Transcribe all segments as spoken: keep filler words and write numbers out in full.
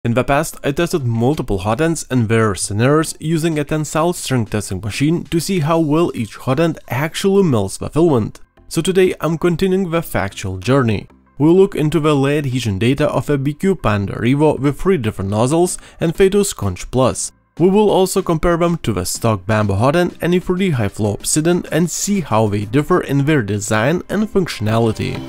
In the past, I tested multiple hotends and various scenarios using a tensile strength testing machine to see how well each hotend actually melts the filament. So today I'm continuing the factual journey. We'll look into the lay adhesion data of a BIQU Panda Revo with three different nozzles and Phaetus Conch Plus. We will also compare them to the Stock Bambu Hotend and E three D High Flow ObXidian and see how they differ in their design and functionality.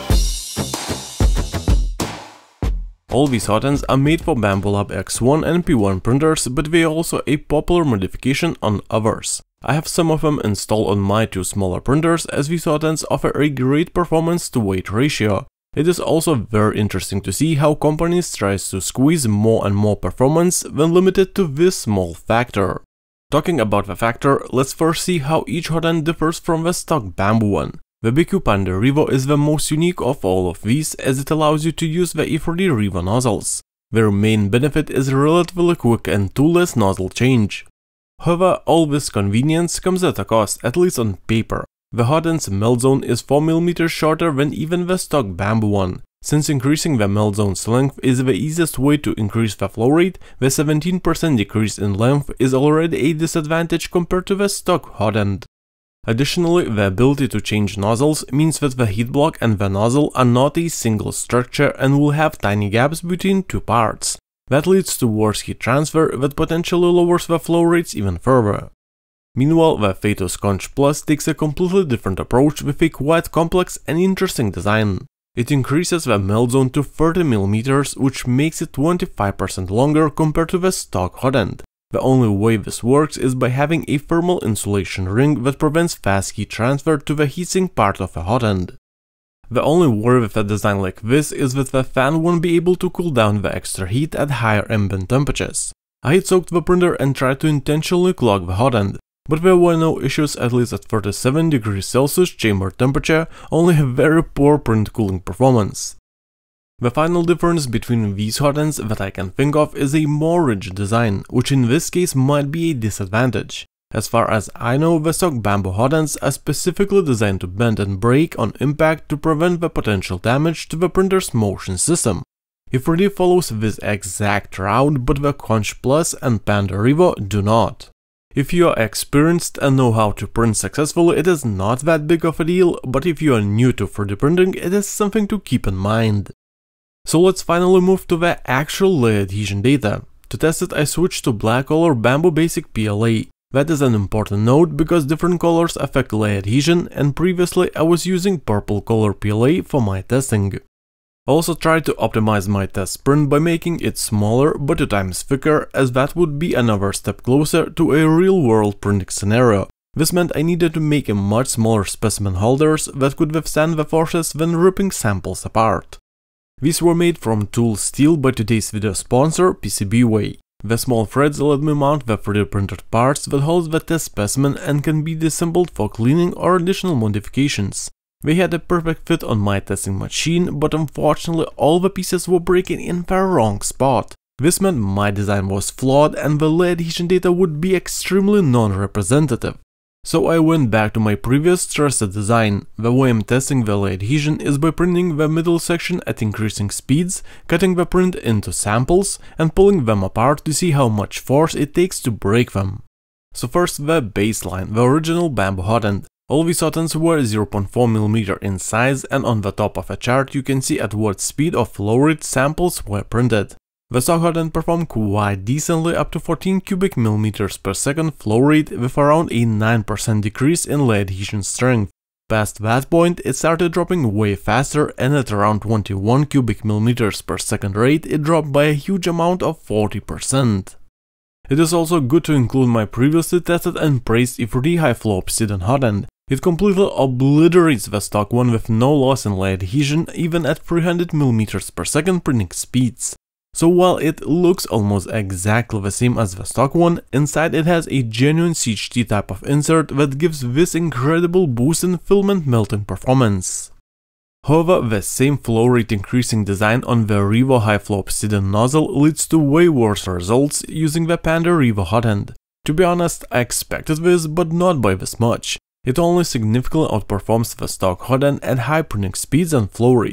All these hotends are made for Bambu Lab X one and P one printers, but they are also a popular modification on others. I have some of them installed on my two smaller printers, as these hotends offer a great performance to weight ratio. It is also very interesting to see how companies try to squeeze more and more performance when limited to this small factor. Talking about the factor, let's first see how each hotend differs from the Stock Bambu one. The BIQU Panda Revo is the most unique of all of these, as it allows you to use the E three D Revo nozzles. Their main benefit is relatively quick and toolless nozzle change. However, all this convenience comes at a cost, at least on paper. The hotend's melt zone is four millimeters shorter than even the Stock Bambu one. Since increasing the melt zone's length is the easiest way to increase the flow rate, the seventeen percent decrease in length is already a disadvantage compared to the stock hotend. Additionally, the ability to change nozzles means that the heat block and the nozzle are not a single structure and will have tiny gaps between two parts. That leads to worse heat transfer that potentially lowers the flow rates even further. Meanwhile, the Phaetus Conch Plus takes a completely different approach with a quite complex and interesting design. It increases the melt zone to thirty millimeters, which makes it twenty-five percent longer compared to the stock hotend. The only way this works is by having a thermal insulation ring that prevents fast heat transfer to the heatsink part of a hotend. The only worry with a design like this is that the fan won't be able to cool down the extra heat at higher ambient temperatures. I had soaked the printer and tried to intentionally clog the hotend, but there were no issues, at least at thirty-seven degrees Celsius chamber temperature, only a very poor print cooling performance. The final difference between these hotends that I can think of is a more rigid design, which in this case might be a disadvantage. As far as I know, the Stock Bambu hotends are specifically designed to bend and break on impact to prevent the potential damage to the printer's motion system. E three D follows this exact route, but the Conch Plus and Panda Revo do not. If you are experienced and know how to print successfully, it is not that big of a deal, but if you are new to three D printing, it is something to keep in mind. So let's finally move to the actual lay adhesion data. To test it, I switched to black color Bambu Basic P L A. That is an important note because different colors affect lay adhesion, and previously I was using purple color P L A for my testing. I also tried to optimize my test print by making it smaller but two times thicker, as that would be another step closer to a real-world printing scenario. This meant I needed to make a much smaller specimen holders that could withstand the forces when ripping samples apart. These were made from tool steel by today's video sponsor, PCBWay. The small threads let me mount the three D printed parts that holds the test specimen and can be disassembled for cleaning or additional modifications. They had a perfect fit on my testing machine, but unfortunately all the pieces were breaking in the wrong spot. This meant my design was flawed and the lay adhesion data would be extremely non-representative. So I went back to my previous trusted design. The way I'm testing the lay adhesion is by printing the middle section at increasing speeds, cutting the print into samples, and pulling them apart to see how much force it takes to break them. So first the baseline, the original Bambu hotend. All these hotends were zero point four millimeters in size, and on the top of a chart you can see at what speed of flow rate samples were printed. The stock hotend performed quite decently up to fourteen cubic millimeters per second flow rate with around a nine percent decrease in lay adhesion strength. Past that point it started dropping way faster, and at around twenty-one cubic millimeters per second rate it dropped by a huge amount of forty percent. It is also good to include my previously tested and praised E three D High Flow ObXidian hotend. It completely obliterates the stock one with no loss in lay adhesion even at three hundred millimeters per second printing speeds. So while it looks almost exactly the same as the stock one, inside it has a genuine C H T type of insert that gives this incredible boost in filament melting performance. However, the same flow rate increasing design on the Revo High Flow ObXidian nozzle leads to way worse results using the Panda Revo hotend. To be honest, I expected this, but not by this much. It only significantly outperforms the stock hotend at high printing speeds and flow rates.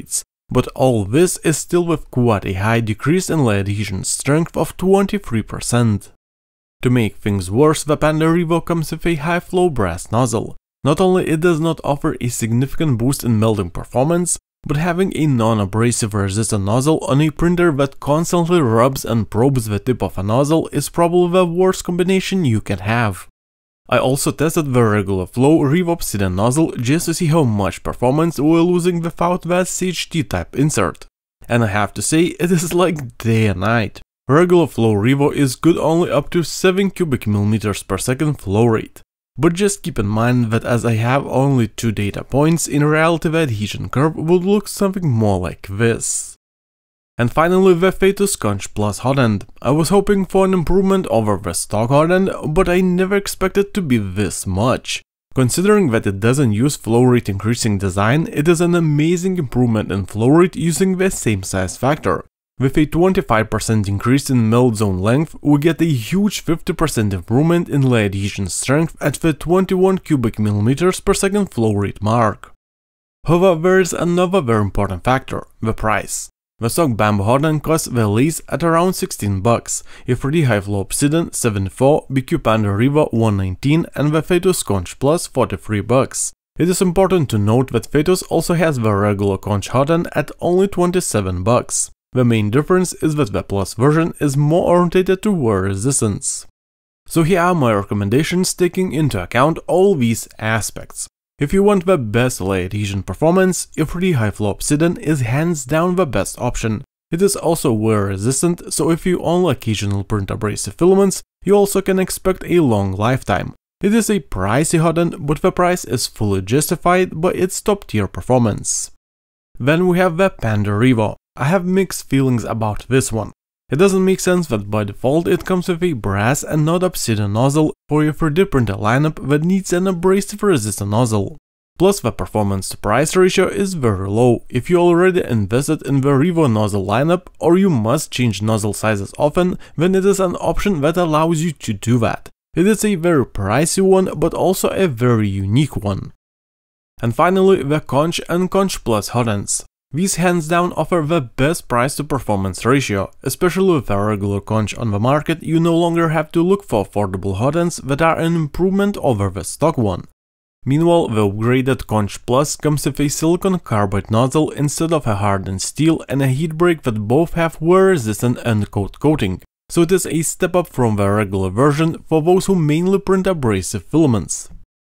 But all this is still with quite a high decrease in lead adhesion strength of twenty-three percent. To make things worse, the Panda Revo comes with a high-flow brass nozzle. Not only it does not offer a significant boost in melting performance, but having a non-abrasive resistant nozzle on a printer that constantly rubs and probes the tip of a nozzle is probably the worst combination you can have. I also tested the regular flow Revo ObXidian nozzle just to see how much performance we're losing without that C H T type insert. And I have to say, it is like day and night. Regular flow Revo is good only up to seven cubic millimeters per second flow rate. But just keep in mind that as I have only two data points, in reality the adhesion curve would look something more like this. And finally, the Phaetus Conch Plus HOTEND. I was hoping for an improvement over the stock HOTEND, but I never expected to be this much. Considering that it doesn't use flow rate increasing design, it is an amazing improvement in flow rate using the same size factor. With a twenty-five percent increase in melt zone length, we get a huge fifty percent improvement in lead adhesion strength at the twenty-one cubic millimeters per second flow rate mark. However, there is another very important factor, the price. The Stock Bambu HOTEND costs the lease at around sixteen bucks, E three D High Flow ObXidian seventy-four, B I Q Panda Revo one nineteen and the Phaetus Conch Plus forty-three bucks. It is important to note that Phaetus also has the regular Conch HOTEND at only twenty-seven bucks. The main difference is that the Plus version is more oriented to wear resistance. So here are my recommendations taking into account all these aspects. If you want the best lead adhesion performance, E three D High Flow ObXidian is hands down the best option. It is also wear resistant, so if you only occasionally print abrasive filaments, you also can expect a long lifetime. It is a pricey HOTEND, but the price is fully justified by its top tier performance. Then we have the Panda Revo. I have mixed feelings about this one. It doesn't make sense that by default it comes with a brass and not obsidian nozzle for a three D printer lineup that needs an abrasive resistant nozzle. Plus the performance to price ratio is very low if you already invested in the Revo nozzle lineup or you must change nozzle sizes often, then it is an option that allows you to do that. It is a very pricey one, but also a very unique one. And finally, the Conch and Conch Plus HOTENDs. These hands down offer the best price to performance ratio. Especially with a regular Conch on the market, you no longer have to look for affordable HOTENDs that are an improvement over the stock one. Meanwhile, the upgraded Conch Plus comes with a silicon carbide nozzle instead of a hardened steel and a heat break that both have wear resistant end coat coating. So it is a step up from the regular version for those who mainly print abrasive filaments.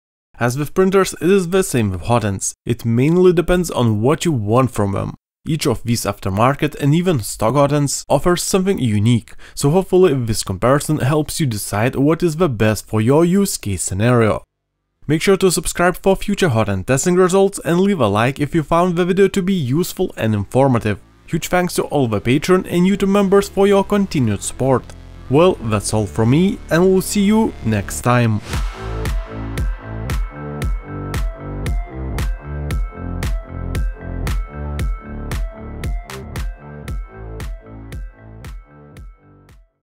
As with printers, it is the same with HOTENDs. It mainly depends on what you want from them. Each of these aftermarket and even stock HOTENDs offers something unique, so hopefully this comparison helps you decide what is the best for your use case scenario. Make sure to subscribe for future HOTEND testing results and leave a like if you found the video to be useful and informative. Huge thanks to all the Patreon and YouTube members for your continued support. Well, that's all from me, and we'll see you next time.